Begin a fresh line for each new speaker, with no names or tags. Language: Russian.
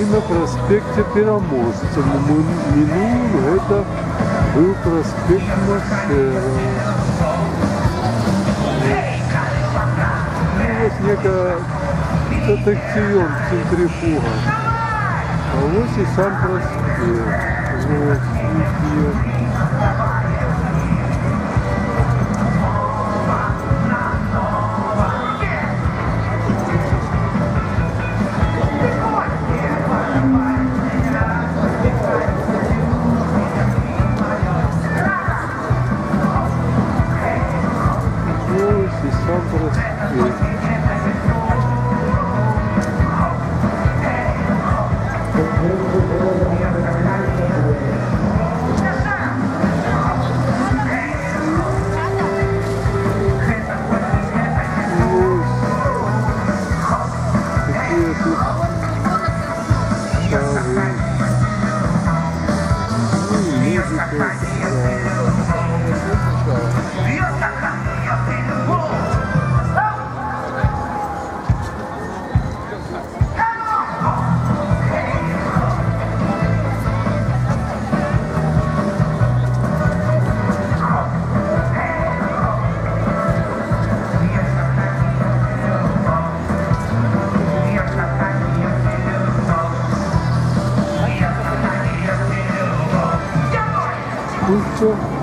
на проспекте Переможцев. Мы минуем, это был проспект Машерова. Ну, вот некая аттракцион, центрифуга. А вот и сам проспект. Вот, везде. И сам проспект. Такие тут шары. Ну и музыка. Ну что?